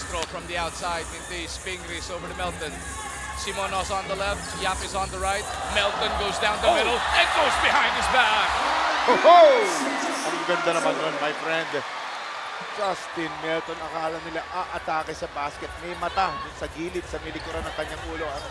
throw from the outside. Mintis, Pingris over to Melton. Simonos on the left, Yap is on the right. Melton goes down the middle and goes behind his back. Ang ganda naman nun, my friend. Justin Melton, akala nila aatake sa basket. May mata dun sa gilid, sa milikuran ng kanyang ulo.